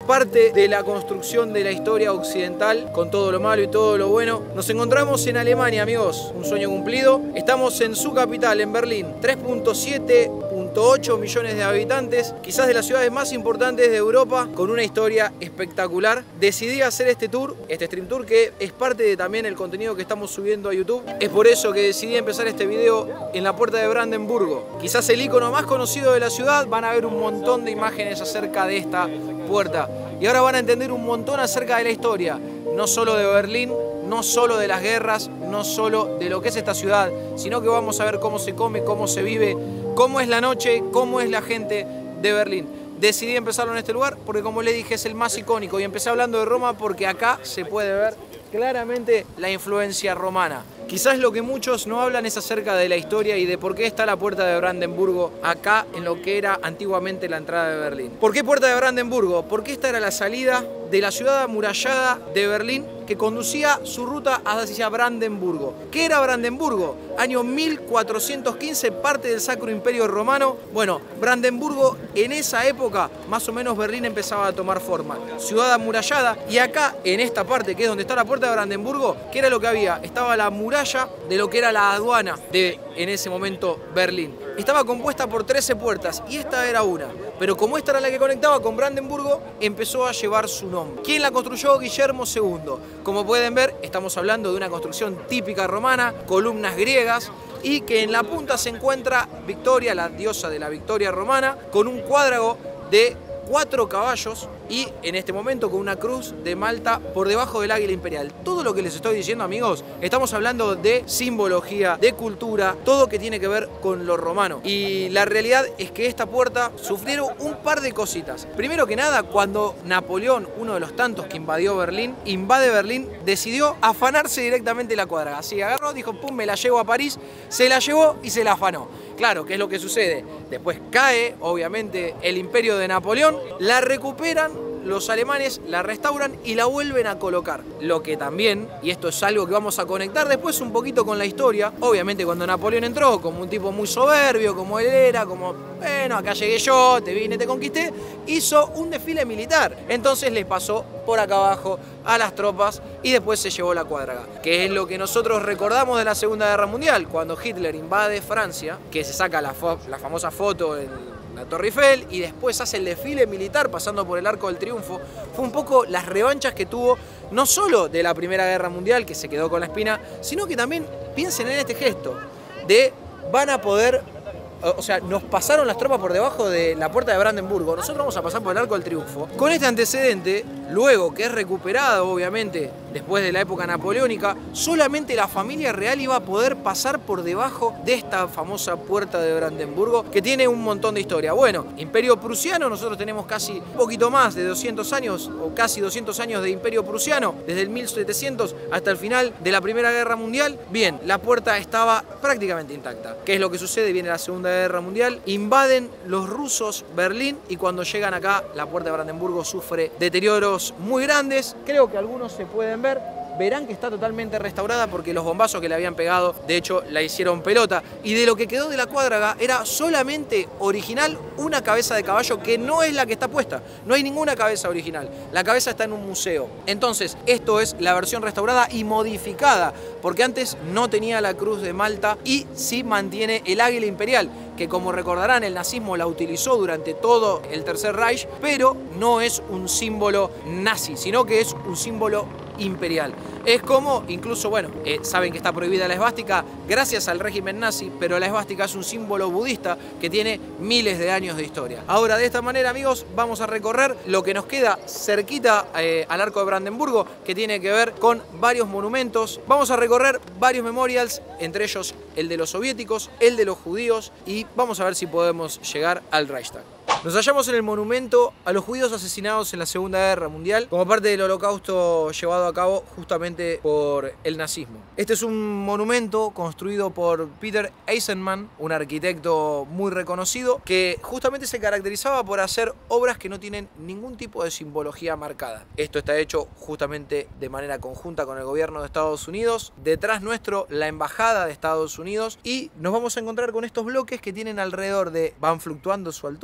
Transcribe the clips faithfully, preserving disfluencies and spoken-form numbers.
parte de la construcción de la historia occidental, con todo lo malo y todo lo bueno. Nos encontramos en Alemania, amigos, un sueño cumplido. Estamos en su capital, en Berlín, tres punto siete punto ocho millones de habitantes, quizás de las ciudades más importantes de Europa, con una historia espectacular. Decidí hacer este tour, este stream tour, que es parte de también el contenido que estamos subiendo a YouTube. Es por eso que decidí empezar este video en la puerta de Brandenburgo, quizás el icono más conocido de la ciudad. Van a ver un montón de imágenes acerca de esta puerta y ahora van a entender un montón acerca de la historia, no solo de Berlín, no solo de las guerras, no solo de lo que es esta ciudad, sino que vamos a ver cómo se come, cómo se vive, cómo es la noche, cómo es la gente de Berlín. Decidí empezarlo en este lugar porque, como les dije, es el más icónico, y empecé hablando de Roma porque acá se puede ver claramente la influencia romana. Quizás lo que muchos no hablan es acerca de la historia y de por qué está la puerta de Brandenburgo acá en lo que era antiguamente la entrada de Berlín. ¿Por qué puerta de Brandenburgo? Porque esta era la salida de la ciudad amurallada de Berlín, que conducía su ruta hacia Brandenburgo. ¿Qué era Brandenburgo? Año mil cuatrocientos quince, parte del Sacro Imperio Romano. Bueno, Brandenburgo en esa época, más o menos, Berlín empezaba a tomar forma. Ciudad amurallada, y acá en esta parte, que es donde está la puerta de Brandenburgo, ¿qué era lo que había? Estaba la muralla de lo que era la aduana de, en ese momento, Berlín. Estaba compuesta por trece puertas y esta era una. Pero como esta era la que conectaba con Brandenburgo, empezó a llevar su nombre. ¿Quién la construyó? Guillermo segundo. Como pueden ver, estamos hablando de una construcción típica romana, columnas griegas, y que en la punta se encuentra Victoria, la diosa de la victoria romana, con un cuádrogo de cuatro caballos y en este momento con una cruz de Malta por debajo del águila imperial. Todo lo que les estoy diciendo, amigos, estamos hablando de simbología, de cultura, todo que tiene que ver con lo romano. Y la realidad es que esta puerta sufrieron un par de cositas. Primero que nada, cuando Napoleón, uno de los tantos que invadió Berlín, invade Berlín, decidió afanarse directamente la cuadra. Así agarró, dijo, pum, me la llevo a París, se la llevó y se la afanó. Claro, ¿qué es lo que sucede? Después cae, obviamente, el imperio de Napoleón, la recuperan los alemanes, la restauran y la vuelven a colocar. Lo que también, y esto es algo que vamos a conectar después un poquito con la historia, obviamente cuando Napoleón entró como un tipo muy soberbio, como él era, como, bueno, acá llegué yo, te vine, te conquisté, hizo un desfile militar. Entonces les pasó por acá abajo a las tropas y después se llevó la cuadra, que es lo que nosotros recordamos de la Segunda Guerra Mundial, cuando Hitler invade Francia, que se saca la, la famosa foto en la Torre Eiffel y después hace el desfile militar pasando por el Arco del Triunfo. Fue un poco las revanchas que tuvo, no solo de la Primera Guerra Mundial, que se quedó con la espina, sino que también piensen en este gesto de van a poder, o sea, nos pasaron las tropas por debajo de la puerta de Brandenburgo, nosotros vamos a pasar por el Arco del Triunfo. Con este antecedente, luego que es recuperado, obviamente, después de la época napoleónica, solamente la familia real iba a poder pasar por debajo de esta famosa puerta de Brandenburgo, que tiene un montón de historia. Bueno, Imperio Prusiano, nosotros tenemos casi un poquito más de doscientos años, o casi doscientos años de Imperio Prusiano, desde el mil setecientos hasta el final de la Primera Guerra Mundial. Bien, la puerta estaba prácticamente intacta. ¿Qué es lo que sucede? Viene la Segunda Guerra Mundial, invaden los rusos Berlín y cuando llegan acá, la puerta de Brandenburgo sufre deterioros muy grandes. Creo que algunos se pueden ver. Verán que está totalmente restaurada porque los bombazos que le habían pegado, de hecho, la hicieron pelota. Y de lo que quedó de la cuadra era solamente original una cabeza de caballo que no es la que está puesta. No hay ninguna cabeza original. La cabeza está en un museo. Entonces, esto es la versión restaurada y modificada, porque antes no tenía la cruz de Malta y sí mantiene el águila imperial, que como recordarán el nazismo la utilizó durante todo el Tercer Reich, pero no es un símbolo nazi, sino que es un símbolo imperial. Es como, incluso, bueno, eh, saben que está prohibida la esvástica gracias al régimen nazi, pero la esvástica es un símbolo budista que tiene miles de años de historia. Ahora, de esta manera, amigos, vamos a recorrer lo que nos queda cerquita eh, al Arco de Brandenburgo, que tiene que ver con varios monumentos. Vamos a recorrer varios memorials, entre ellos el de los soviéticos, el de los judíos, y vamos a ver si podemos llegar al Reichstag. Nos hallamos en el monumento a los judíos asesinados en la Segunda Guerra Mundial como parte del holocausto llevado a cabo justamente por el nazismo. Este es un monumento construido por Peter Eisenman, un arquitecto muy reconocido, que justamente se caracterizaba por hacer obras que no tienen ningún tipo de simbología marcada. Esto está hecho justamente de manera conjunta con el gobierno de Estados Unidos. Detrás nuestro, la embajada de Estados Unidos, y nos vamos a encontrar con estos bloques que tienen alrededor de, van fluctuando su altura, ¿sí?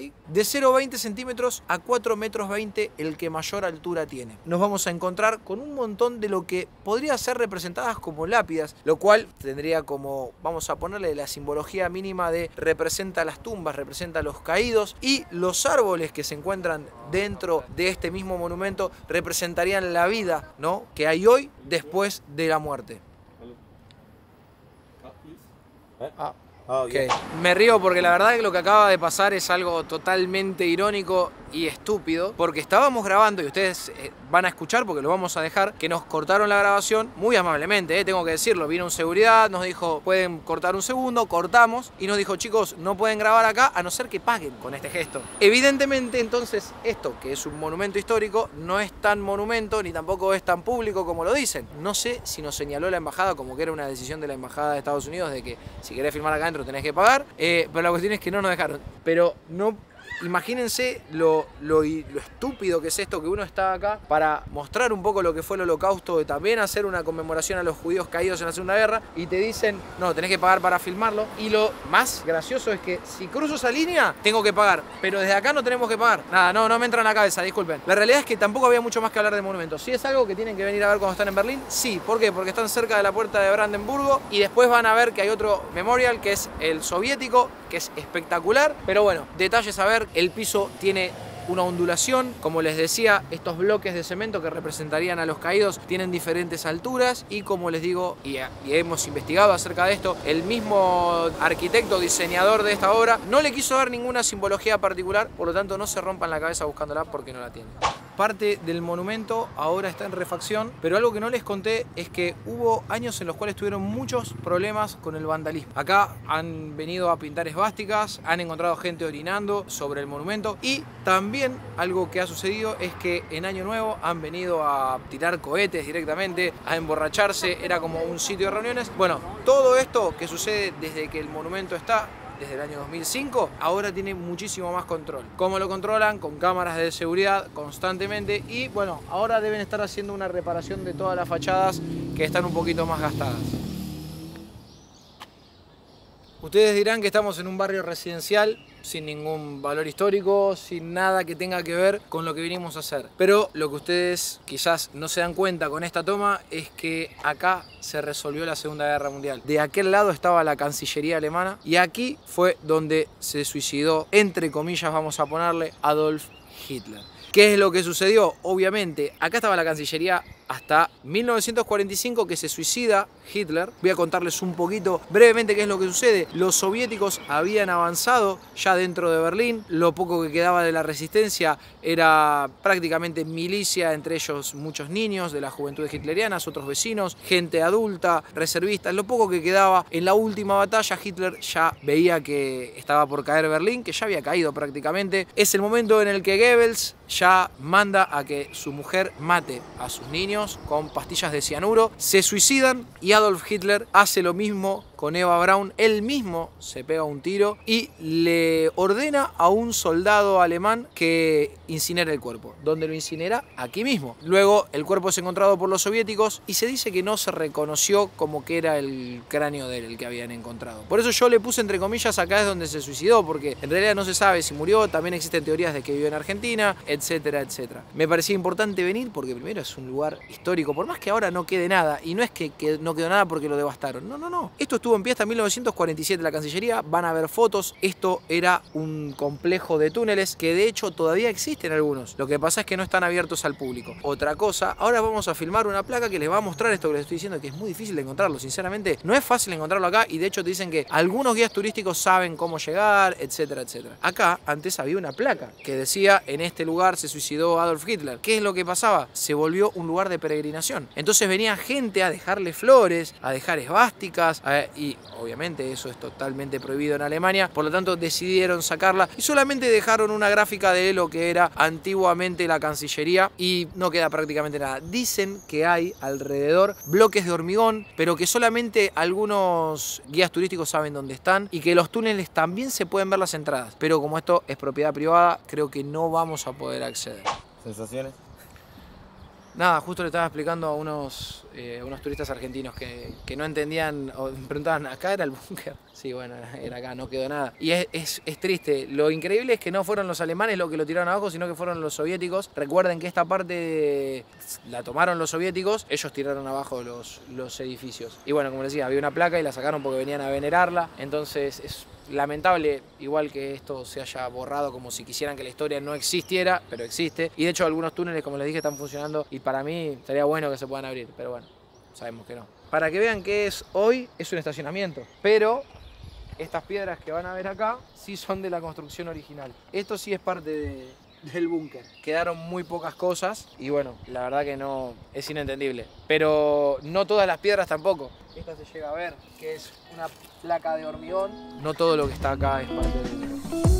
¿sí? De cero coma veinte centímetros a cuatro metros veinte, el que mayor altura tiene. Nos vamos a encontrar con un montón de lo que podría ser representadas como lápidas, lo cual tendría como, vamos a ponerle la simbología mínima de representa las tumbas, representa los caídos, y los árboles que se encuentran dentro de este mismo monumento representarían la vida, ¿no?, que hay hoy después de la muerte. Ah. Oh, Okay. yeah. Me río porque la verdad que lo que acaba de pasar es algo totalmente irónico y estúpido, porque estábamos grabando y ustedes eh, van a escuchar porque lo vamos a dejar, que nos cortaron la grabación muy amablemente, eh, tengo que decirlo. Vino un seguridad, nos dijo pueden cortar un segundo, cortamos y nos dijo chicos no pueden grabar acá a no ser que paguen con este gesto. Evidentemente entonces esto, que es un monumento histórico, no es tan monumento ni tampoco es tan público como lo dicen. No sé si nos señaló la embajada como que era una decisión de la embajada de Estados Unidos de que si querés filmar acá adentro tenés que pagar, eh, pero la cuestión es que no nos dejaron. Pero no... Imagínense lo, lo, lo estúpido que es esto, que uno está acá para mostrar un poco lo que fue el Holocausto y también hacer una conmemoración a los judíos caídos en la Segunda Guerra, y te dicen, no, tenés que pagar para filmarlo. Y lo más gracioso es que si cruzo esa línea, tengo que pagar, pero desde acá no tenemos que pagar. Nada, no, no me entra en la cabeza, disculpen. La realidad es que tampoco había mucho más que hablar de monumentos. ¿Sí es algo que tienen que venir a ver cuando están en Berlín? Sí, ¿por qué? Porque están cerca de la puerta de Brandenburgo y después van a ver que hay otro memorial que es el soviético, que es espectacular, pero bueno, detalles a ver. El piso tiene una ondulación, como les decía, estos bloques de cemento que representarían a los caídos tienen diferentes alturas y como les digo, y, y hemos investigado acerca de esto, el mismo arquitecto diseñador de esta obra no le quiso dar ninguna simbología particular, por lo tanto no se rompan la cabeza buscándola porque no la tienen. Parte del monumento ahora está en refacción, pero algo que no les conté es que hubo años en los cuales tuvieron muchos problemas con el vandalismo. Acá han venido a pintar esvásticas, han encontrado gente orinando sobre el monumento y también algo que ha sucedido es que en Año Nuevo han venido a tirar cohetes directamente, a emborracharse, era como un sitio de reuniones. Bueno, todo esto que sucede desde que el monumento está, desde el año dos mil cinco, ahora tiene muchísimo más control. ¿Cómo lo controlan? Con cámaras de seguridad constantemente y bueno, ahora deben estar haciendo una reparación de todas las fachadas que están un poquito más gastadas. Ustedes dirán que estamos en un barrio residencial sin ningún valor histórico, sin nada que tenga que ver con lo que vinimos a hacer. Pero lo que ustedes quizás no se dan cuenta con esta toma es que acá se resolvió la Segunda Guerra Mundial. De aquel lado estaba la Cancillería alemana y aquí fue donde se suicidó, entre comillas vamos a ponerle, Adolf Hitler. ¿Qué es lo que sucedió? Obviamente, acá estaba la Cancillería hasta mil novecientos cuarenta y cinco, que se suicida Hitler. Voy a contarles un poquito brevemente qué es lo que sucede. Los soviéticos habían avanzado ya dentro de Berlín, lo poco que quedaba de la resistencia era prácticamente milicia, entre ellos muchos niños de las juventudes hitlerianas, otros vecinos, gente adulta, reservistas, lo poco que quedaba. En la última batalla Hitler ya veía que estaba por caer Berlín, que ya había caído prácticamente. Es el momento en el que Goebbels ya manda a que su mujer mate a sus niños con pastillas de cianuro, se suicidan y Adolf Hitler hace lo mismo con Eva Braun. Él mismo se pega un tiro y le ordena a un soldado alemán que incinere el cuerpo. ¿Dónde lo incinera? Aquí mismo. Luego el cuerpo es encontrado por los soviéticos y se dice que no se reconoció como que era el cráneo de él el que habían encontrado. Por eso yo le puse entre comillas acá es donde se suicidó, porque en realidad no se sabe si murió, también existen teorías de que vivió en Argentina, etcétera, etcétera. Me parecía importante venir porque primero es un lugar histórico, por más que ahora no quede nada, y no es que, que no quedó nada porque lo devastaron, no, no, no. Esto estuvo en pie hasta mil novecientos cuarenta y siete, la Cancillería, van a ver fotos, esto era un complejo de túneles que de hecho todavía existen algunos, lo que pasa es que no están abiertos al público. Otra cosa, ahora vamos a filmar una placa que les va a mostrar esto que les estoy diciendo, que es muy difícil de encontrarlo, sinceramente, no es fácil encontrarlo acá, y de hecho te dicen que algunos guías turísticos saben cómo llegar, etcétera, etcétera. Acá antes había una placa que decía, en este lugar se suicidó Adolf Hitler. ¿Qué es lo que pasaba? Se volvió un lugar de peregrinación. Entonces venía gente a dejarle flores, a dejar esvásticas, a, y obviamente eso es totalmente prohibido en Alemania, por lo tanto decidieron sacarla y solamente dejaron una gráfica de lo que era antiguamente la Cancillería y no queda prácticamente nada. Dicen que hay alrededor bloques de hormigón, pero que solamente algunos guías turísticos saben dónde están y que los túneles también se pueden ver las entradas, pero como esto es propiedad privada, creo que no vamos a poder acceder. ¿Sensaciones? Nada, justo le estaba explicando a unos, eh, unos turistas argentinos que, que no entendían, o me preguntaban, ¿acá era el búnker? Sí, bueno, era acá, no quedó nada. Y es, es, es triste. Lo increíble es que no fueron los alemanes los que lo tiraron abajo, sino que fueron los soviéticos. Recuerden que esta parte la tomaron los soviéticos, ellos tiraron abajo los, los edificios. Y bueno, como les decía, había una placa y la sacaron porque venían a venerarla. Entonces es lamentable, igual que esto se haya borrado como si quisieran que la historia no existiera, pero existe. Y de hecho algunos túneles, como les dije, están funcionando y para mí sería bueno que se puedan abrir, pero bueno, sabemos que no. Para que vean que es hoy, es un estacionamiento, pero estas piedras que van a ver acá sí son de la construcción original. Esto sí es parte de, del búnker. Quedaron muy pocas cosas y bueno, la verdad que no, es inentendible. Pero no todas las piedras tampoco. Esta se llega a ver, que es una placa de hormigón. No todo lo que está acá es parte del búnker.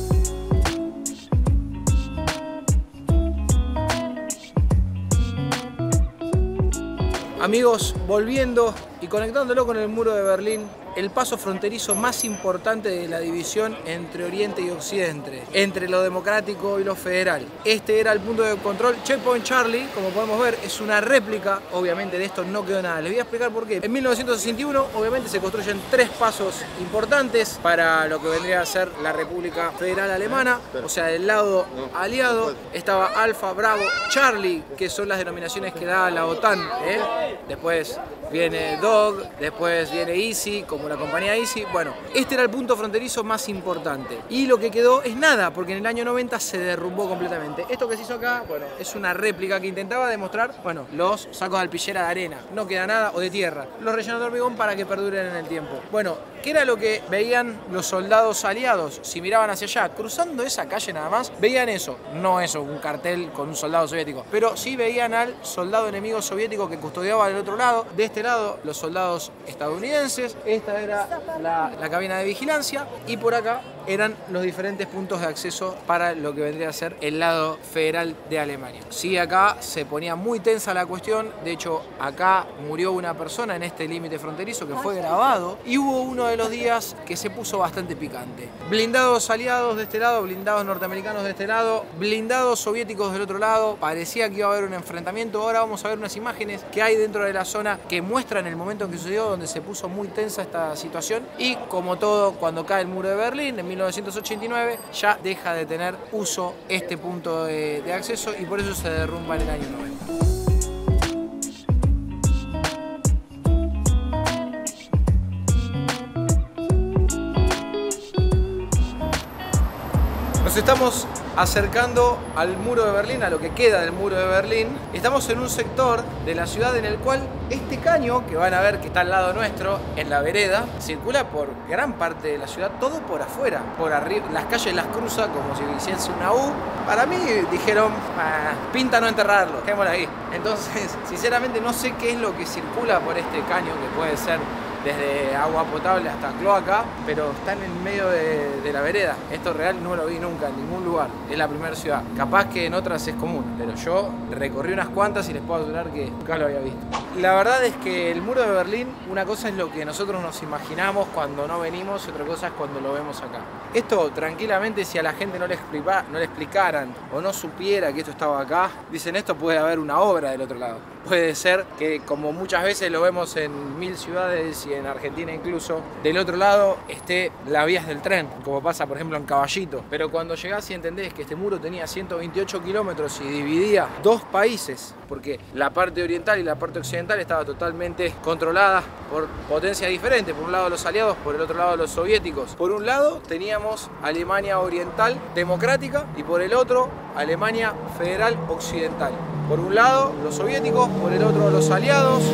Amigos, volviendo y conectándolo con el muro de Berlín, el paso fronterizo más importante de la división entre Oriente y Occidente, entre lo democrático y lo federal. Este era el punto de control. Checkpoint Charlie, como podemos ver, es una réplica. Obviamente de esto no quedó nada. Les voy a explicar por qué. En mil novecientos sesenta y uno, obviamente, se construyen tres pasos importantes para lo que vendría a ser la República Federal Alemana. O sea, del lado aliado estaba Alfa, Bravo, Charlie, que son las denominaciones que da la OTAN, ¿eh? Después viene Dog, después viene Easy, como la compañía Easy. Bueno, este era el punto fronterizo más importante. Y lo que quedó es nada, porque en el año noventa se derrumbó completamente. Esto que se hizo acá, bueno, es una réplica que intentaba demostrar, bueno, los sacos de alpillera de arena. No queda nada, o de tierra. Los rellenos de hormigón para que perduren en el tiempo. Bueno, ¿qué era lo que veían los soldados aliados? Si miraban hacia allá, cruzando esa calle nada más, veían eso. No eso, un cartel con un soldado soviético. Pero sí veían al soldado enemigo soviético que custodiaba del otro lado. De este lado, los soldados estadounidenses. Esta era la, la cabina de vigilancia. Y por acá eran los diferentes puntos de acceso para lo que vendría a ser el lado federal de Alemania. Sí, acá se ponía muy tensa la cuestión. De hecho, acá murió una persona en este límite fronterizo que fue grabado. Y hubo uno de los días que se puso bastante picante. Blindados aliados de este lado, blindados norteamericanos de este lado, blindados soviéticos del otro lado. Parecía que iba a haber un enfrentamiento. Ahora vamos a ver unas imágenes que hay dentro de la zona que muestran el momento en que sucedió, donde se puso muy tensa esta situación. Y como todo, cuando cae el muro de Berlín en mil novecientos ochenta y nueve, ya deja de tener uso este punto de, de acceso y por eso se derrumba en el año noventa. Nos estamos acercando al muro de Berlín, a lo que queda del muro de Berlín. Estamos en un sector de la ciudad en el cual este caño, que van a ver que está al lado nuestro, en la vereda, circula por gran parte de la ciudad, todo por afuera, por arriba. Las calles las cruza como si hiciese una U. Para mí dijeron, ah, pinta no enterrarlo, dejémoslo ahí. Entonces, sinceramente no sé qué es lo que circula por este caño, que puede ser desde agua potable hasta cloaca, pero está en el medio de, de la vereda. Esto real no lo vi nunca en ningún lugar, es la primera ciudad. Capaz que en otras es común, pero yo recorrí unas cuantas y les puedo asegurar que nunca lo había visto. La verdad es que el muro de Berlín, una cosa es lo que nosotros nos imaginamos cuando no venimos y otra cosa es cuando lo vemos acá. Esto tranquilamente, si a la gente no le, explica, no le explicaran o no supiera que esto estaba acá, dicen esto puede haber una obra del otro lado. Puede ser que, como muchas veces lo vemos en mil ciudades y en Argentina incluso, del otro lado esté las vías del tren, como pasa por ejemplo en Caballito. Pero cuando llegás y entendés que este muro tenía ciento veintiocho kilómetros y dividía dos países, porque la parte oriental y la parte occidental estaba totalmente controlada por potencias diferentes. Por un lado los aliados, por el otro lado los soviéticos. Por un lado teníamos Alemania Oriental democrática y por el otro Alemania Federal Occidental. Por un lado los soviéticos, por el otro los aliados,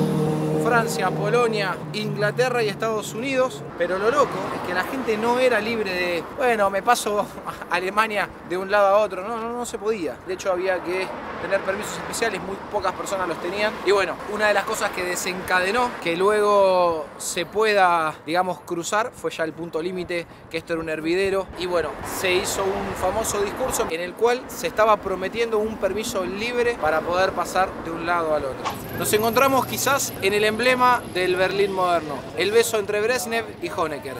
Francia, Polonia, Inglaterra y Estados Unidos. Pero lo loco es que la gente no era libre de, bueno, me paso a Alemania de un lado a otro. No, no, no se podía. De hecho había que tener permisos especiales, muy pocas personas los tenían. Y bueno, una de las cosas que desencadenó que luego se pueda, digamos, cruzar fue ya el punto límite, que esto era un hervidero. Y bueno, se hizo un famoso discurso en el cual se estaba prometiendo un permiso libre para poder pasar de un lado al otro. Nos encontramos quizás en el emblema del Berlín moderno, el beso entre Brezhnev y Honecker.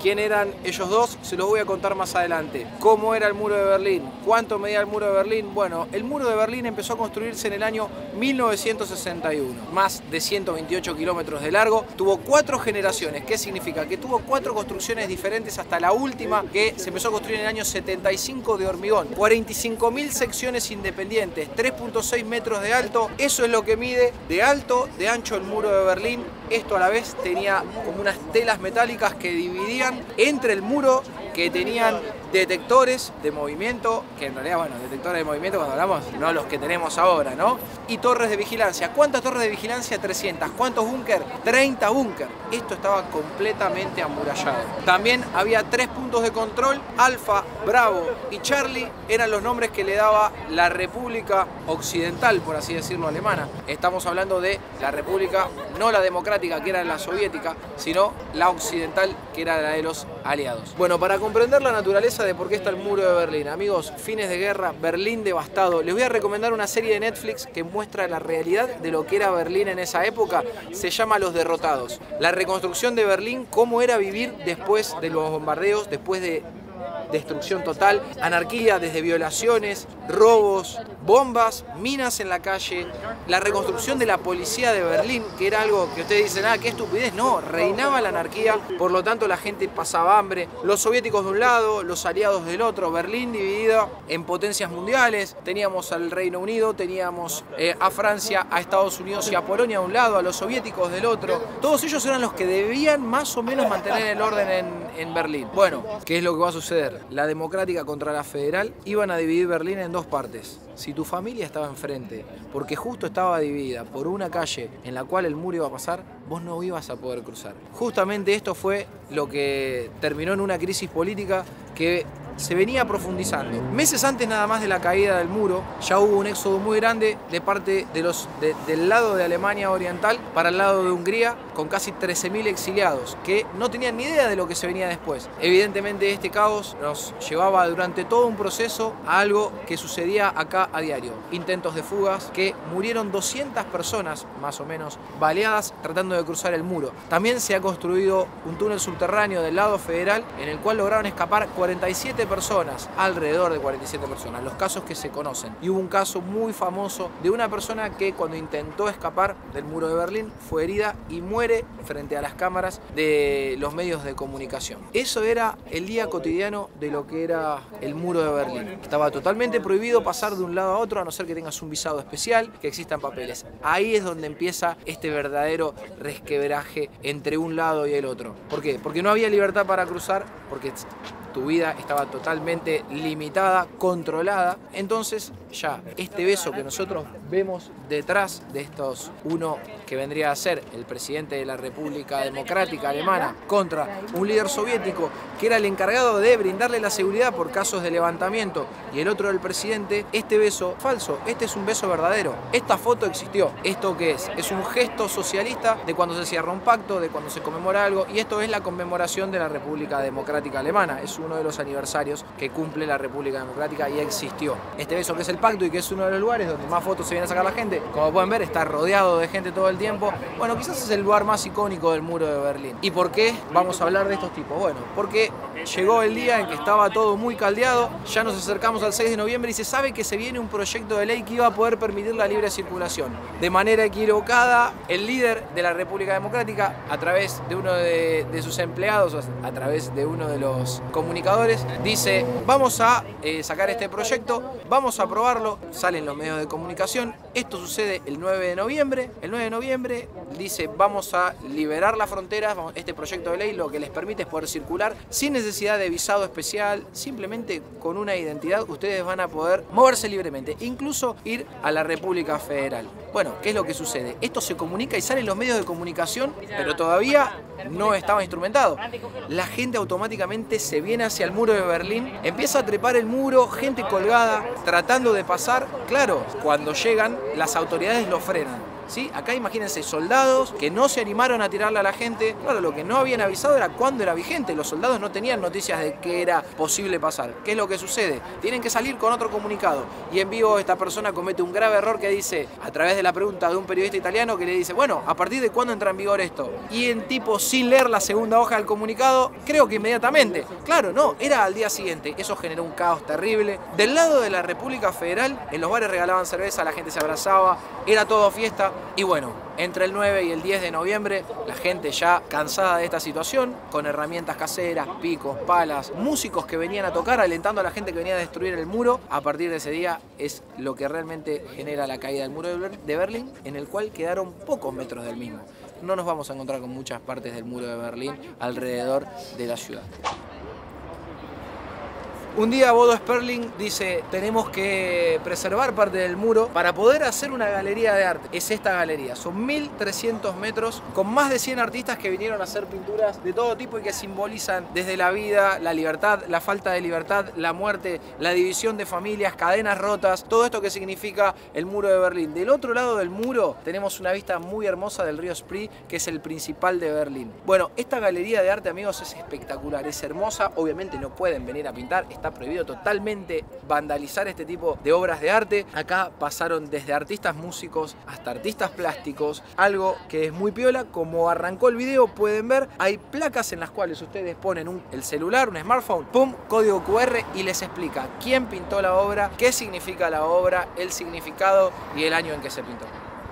¿Quién eran ellos dos? Se los voy a contar más adelante. ¿Cómo era el muro de Berlín? ¿Cuánto medía el muro de Berlín? Bueno, el muro de Berlín empezó a construirse en el año mil novecientos sesenta y uno. Más de ciento veintiocho kilómetros de largo. Tuvo cuatro generaciones. ¿Qué significa? Que tuvo cuatro construcciones diferentes hasta la última, que se empezó a construir en el año setenta y cinco, de hormigón. cuarenta y cinco mil secciones independientes, tres punto seis metros de alto. Eso es lo que mide de alto, de ancho el muro de Berlín. Esto a la vez tenía como unas telas metálicas que dividían entre el muro, que tenían detectores de movimiento, que en realidad, bueno, detectores de movimiento cuando hablamos, no los que tenemos ahora, ¿no? Y torres de vigilancia. ¿Cuántas torres de vigilancia? trescientas. ¿Cuántos búnker? treinta búnker. Esto estaba completamente amurallado. También había tres puntos de control. Alfa, Bravo y Charlie eran los nombres que le daba la República Occidental, por así decirlo, alemana. Estamos hablando de la República, no la democrática, que era la soviética, sino la occidental, que era la de los aliados. Bueno, para comprender la naturaleza de por qué está el muro de Berlín, amigos, fines de guerra, Berlín devastado, les voy a recomendar una serie de Netflix que muestra la realidad de lo que era Berlín en esa época. Se llama Los Derrotados. La reconstrucción de Berlín, cómo era vivir después de los bombardeos, después de destrucción total, anarquía desde violaciones, robos, bombas, minas en la calle, la reconstrucción de la policía de Berlín, que era algo que ustedes dicen, ah, qué estupidez, no, reinaba la anarquía, por lo tanto la gente pasaba hambre, los soviéticos de un lado, los aliados del otro, Berlín dividida en potencias mundiales, teníamos al Reino Unido, teníamos eh, a Francia, a Estados Unidos y a Polonia de un lado, a los soviéticos del otro, todos ellos eran los que debían más o menos mantener el orden en, en Berlín. Bueno, ¿qué es lo que va a suceder? La democrática contra la federal iban a dividir Berlín en dos partes. Si tu familia estaba enfrente, porque justo estaba dividida por una calle en la cual el muro iba a pasar, vos no ibas a poder cruzar. Justamente esto fue lo que terminó en una crisis política que se venía profundizando. Meses antes nada más de la caída del muro, ya hubo un éxodo muy grande de parte de los, de, del lado de Alemania Oriental para el lado de Hungría, con casi trece mil exiliados, que no tenían ni idea de lo que se venía después. Evidentemente este caos nos llevaba durante todo un proceso a algo que sucedía acá a diario. Intentos de fugas, que murieron doscientas personas, más o menos, baleadas tratando de cruzar el muro. También se ha construido un túnel subterráneo del lado federal, en el cual lograron escapar cuarenta y siete personas, alrededor de cuarenta y siete personas, los casos que se conocen. Y hubo un caso muy famoso de una persona que cuando intentó escapar del muro de Berlín fue herida y muere frente a las cámaras de los medios de comunicación. Eso era el día cotidiano de lo que era el muro de Berlín. Estaba totalmente prohibido pasar de un lado a otro, a no ser que tengas un visado especial, que existan papeles. Ahí es donde empieza este verdadero resquebraje entre un lado y el otro. ¿Por qué? Porque no había libertad para cruzar, porque tu vida estaba totalmente limitada, controlada. Entonces ya este beso que nosotros vemos detrás de estos, uno que vendría a ser el presidente de la República Democrática Alemana contra un líder soviético que era el encargado de brindarle la seguridad por casos de levantamiento, y el otro del presidente, este beso falso, este es un beso verdadero. Esta foto existió. ¿Esto qué es? Es un gesto socialista de cuando se cierra un pacto, de cuando se conmemora algo, y esto es la conmemoración de la República Democrática Alemana. Es uno de los aniversarios que cumple la República Democrática y existió. Este beso que es el pacto y que es uno de los lugares donde más fotos se viene a sacar la gente, como pueden ver, está rodeado de gente todo el tiempo. Bueno, quizás es el lugar más icónico del muro de Berlín. ¿Y por qué vamos a hablar de estos tipos? Bueno, porque llegó el día en que estaba todo muy caldeado, ya nos acercamos al seis de noviembre y se sabe que se viene un proyecto de ley que iba a poder permitir la libre circulación. De manera equivocada, el líder de la República Democrática, a través de uno de, de sus empleados, a través de uno de los comunicadores, dice, vamos a eh, sacar este proyecto, vamos a aprobarlo, salen los medios de comunicación. Esto sucede el nueve de noviembre, el nueve de noviembre dice, vamos a liberar las fronteras, este proyecto de ley lo que les permite es poder circular sin necesidad de visado especial, simplemente con una identidad ustedes van a poder moverse libremente, incluso ir a la República Federal. Bueno, ¿qué es lo que sucede? Esto se comunica y sale en los medios de comunicación, pero todavía no estaba instrumentado. La gente automáticamente se viene hacia el muro de Berlín, empieza a trepar el muro, gente colgada, tratando de pasar. Claro, cuando llegan, las autoridades lo frenan. ¿sí? Acá imagínense soldados que no se animaron a tirarle a la gente. Claro, lo que no habían avisado era cuándo era vigente. Los soldados no tenían noticias de qué era posible pasar. ¿Qué es lo que sucede? Tienen que salir con otro comunicado. Y en vivo esta persona comete un grave error que dice, a través de la pregunta de un periodista italiano que le dice, bueno, ¿a partir de cuándo entra en vigor esto? Y en tipo, sin leer la segunda hoja del comunicado, creo que inmediatamente. Claro, no, era al día siguiente. Eso generó un caos terrible. Del lado de la República Federal, en los bares regalaban cerveza, la gente se abrazaba, era todo fiesta. Y bueno, entre el nueve y el diez de noviembre, la gente ya cansada de esta situación, con herramientas caseras, picos, palas, músicos que venían a tocar, alentando a la gente que venía a destruir el muro. A partir de ese día es lo que realmente genera la caída del muro de Berlín, en el cual quedaron pocos metros del mismo. No nos vamos a encontrar con muchas partes del muro de Berlín alrededor de la ciudad. Un día Bodo Sperling dice, tenemos que preservar parte del muro para poder hacer una galería de arte. Es esta galería, son mil trescientos metros con más de cien artistas que vinieron a hacer pinturas de todo tipo y que simbolizan desde la vida, la libertad, la falta de libertad, la muerte, la división de familias, cadenas rotas, todo esto que significa el muro de Berlín. Del otro lado del muro tenemos una vista muy hermosa del río Spree, que es el principal de Berlín. Bueno, esta galería de arte, amigos, es espectacular, es hermosa. Obviamente no pueden venir a pintar, está prohibido totalmente vandalizar este tipo de obras de arte. Acá pasaron desde artistas músicos hasta artistas plásticos, algo que es muy piola. Como arrancó el video pueden ver, hay placas en las cuales ustedes ponen un, el celular, un smartphone, pum, código cu erre y les explica quién pintó la obra, qué significa la obra, el significado y el año en que se pintó.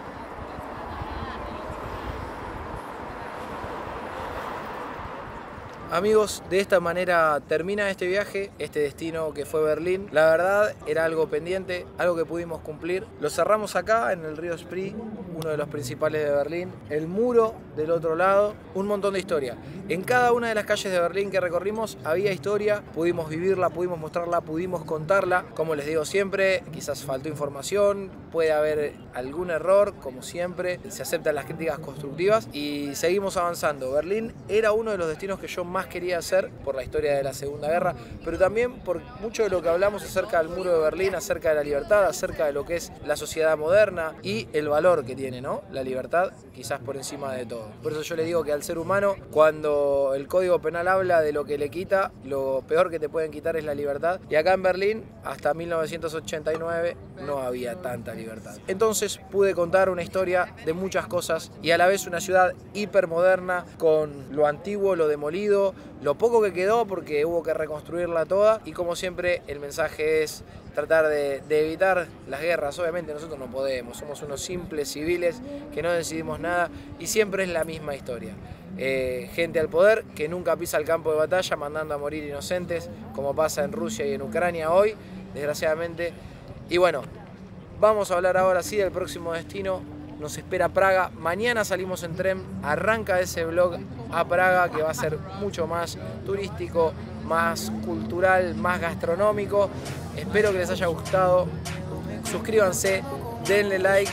Amigos, de esta manera termina este viaje, este destino que fue Berlín. La verdad era algo pendiente, algo que pudimos cumplir. Lo cerramos acá en el río Spree, uno de los principales de Berlín. El muro del otro lado, un montón de historia. En cada una de las calles de Berlín que recorrimos había historia, pudimos vivirla, pudimos mostrarla, pudimos contarla. Como les digo siempre, quizás faltó información, puede haber algún error, como siempre. Se aceptan las críticas constructivas y seguimos avanzando. Berlín era uno de los destinos que yo más quería hacer por la historia de la Segunda Guerra, pero también por mucho de lo que hablamos acerca del muro de Berlín, acerca de la libertad, acerca de lo que es la sociedad moderna y el valor que tiene, ¿no? La libertad quizás por encima de todo. Por eso yo le digo que al ser humano, cuando el Código Penal habla de lo que le quita, lo peor que te pueden quitar es la libertad. Y acá en Berlín, hasta mil novecientos ochenta y nueve, no había tanta libertad. Entonces pude contar una historia de muchas cosas y a la vez una ciudad hipermoderna, con lo antiguo, lo demolido, lo poco que quedó porque hubo que reconstruirla toda. Y como siempre el mensaje es tratar de, de evitar las guerras. Obviamente nosotros no podemos, somos unos simples civiles que no decidimos nada y siempre es la misma historia. Eh, gente al poder que nunca pisa el campo de batalla mandando a morir inocentes, como pasa en Rusia y en Ucrania hoy, desgraciadamente. Y bueno, vamos a hablar ahora sí del próximo destino. Nos espera Praga. Mañana salimos en tren, arranca ese vlog a Praga, que va a ser mucho más turístico, más cultural, más gastronómico. Espero que les haya gustado. Suscríbanse, denle like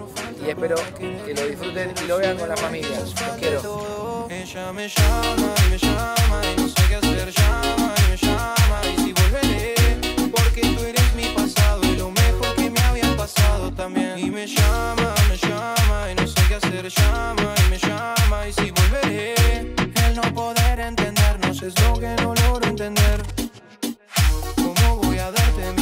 y espero que lo disfruten y lo vean con la familia. Los quiero. Ella me llama y me llama y no sé qué hacer, llama y me llama y si volveré, porque tú eres mi pasado y lo mejor que me había pasado también. Y me llama, me llama y no sé qué hacer, llama